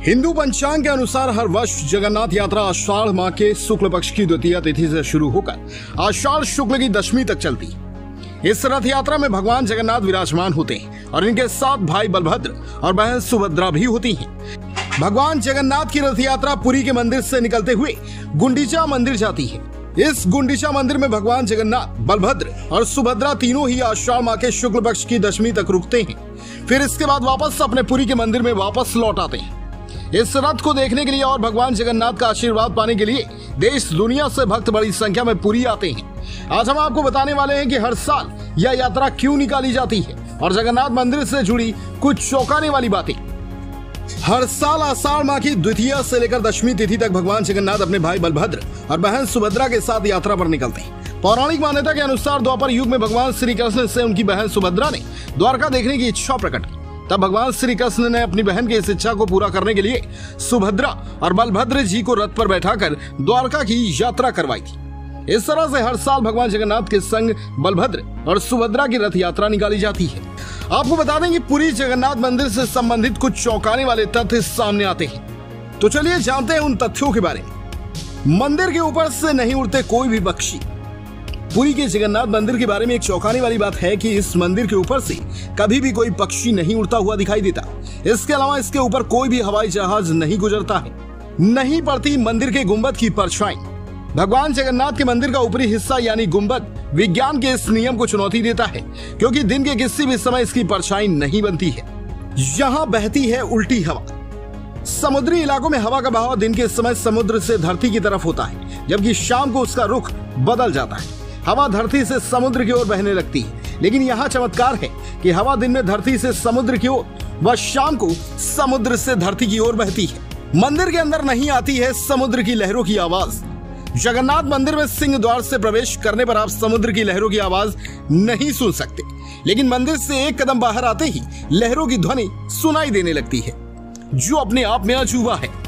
हिंदू पंचांग के अनुसार हर वर्ष जगन्नाथ यात्रा आषाढ़ माह के शुक्ल पक्ष की द्वितीय तिथि से शुरू होकर आषाढ़ शुक्ल की दशमी तक चलती। इस रथ यात्रा में भगवान जगन्नाथ विराजमान होते हैं और इनके साथ भाई बलभद्र और बहन सुभद्रा भी होती हैं। भगवान जगन्नाथ की रथ यात्रा पुरी के मंदिर से निकलते हुए गुंडीचा मंदिर जाती है। इस गुंडीचा मंदिर में भगवान जगन्नाथ, बलभद्र और सुभद्रा तीनों ही आषाढ़ माह के शुक्ल पक्ष की दशमी तक रुकते हैं। फिर इसके बाद वापस अपने पुरी के मंदिर में वापस लौट आते हैं। इस रथ को देखने के लिए और भगवान जगन्नाथ का आशीर्वाद पाने के लिए देश दुनिया से भक्त बड़ी संख्या में पुरी आते हैं। आज हम आपको बताने वाले हैं कि हर साल यह यात्रा क्यों निकाली जाती है और जगन्नाथ मंदिर से जुड़ी कुछ चौंकाने वाली बातें। हर साल आषाढ़ माह की द्वितीय से लेकर दशमी तिथि तक भगवान जगन्नाथ अपने भाई बलभद्र और बहन सुभद्रा के साथ यात्रा पर निकलते हैं। पौराणिक मान्यता के अनुसार द्वापर युग में भगवान श्री कृष्ण से उनकी बहन सुभद्रा ने द्वारका देखने की इच्छा प्रकट की। तब भगवान श्री कृष्ण ने अपनी बहन की इस इच्छा को पूरा करने के लिए सुभद्रा और बलभद्र जी को रथ पर बैठाकर द्वारका की यात्रा करवाई थी। इस तरह से हर साल भगवान जगन्नाथ के संग बलभद्र और सुभद्रा की रथ यात्रा निकाली जाती है। आपको बता दें कि पुरी जगन्नाथ मंदिर से संबंधित कुछ चौंकाने वाले तथ्य सामने आते हैं। तो चलिए जानते हैं उन तथ्यों के बारे में। मंदिर के ऊपर से नहीं उड़ते कोई भी पक्षी। पुरी के जगन्नाथ मंदिर के बारे में एक चौंकाने वाली बात है कि इस मंदिर के ऊपर से कभी भी कोई पक्षी नहीं उड़ता हुआ दिखाई देता। इसके अलावा इसके ऊपर कोई भी हवाई जहाज नहीं गुजरता है। नहीं पड़ती मंदिर के गुंबद की परछाई। भगवान जगन्नाथ के मंदिर का ऊपरी हिस्सा यानी गुंबद विज्ञान के इस नियम को चुनौती देता है, क्योंकि दिन के किसी भी समय इसकी परछाई नहीं बनती है। यहाँ बहती है उल्टी हवा। समुद्री इलाकों में हवा का बहाव दिन के समय समुद्र से धरती की तरफ होता है, जबकि शाम को उसका रुख बदल जाता है। हवा धरती से समुद्र की ओर बहने लगती है, लेकिन यहाँ चमत्कार है कि हवा दिन में धरती से समुद्र की ओर व शाम को समुद्र से धरती की ओर बहती है। मंदिर के अंदर नहीं आती है समुद्र की लहरों की आवाज। जगन्नाथ मंदिर में सिंह द्वार से प्रवेश करने पर आप समुद्र की लहरों की आवाज नहीं सुन सकते, लेकिन मंदिर से एक कदम बाहर आते ही लहरों की ध्वनि सुनाई देने लगती है, जो अपने आप में अजूबा है।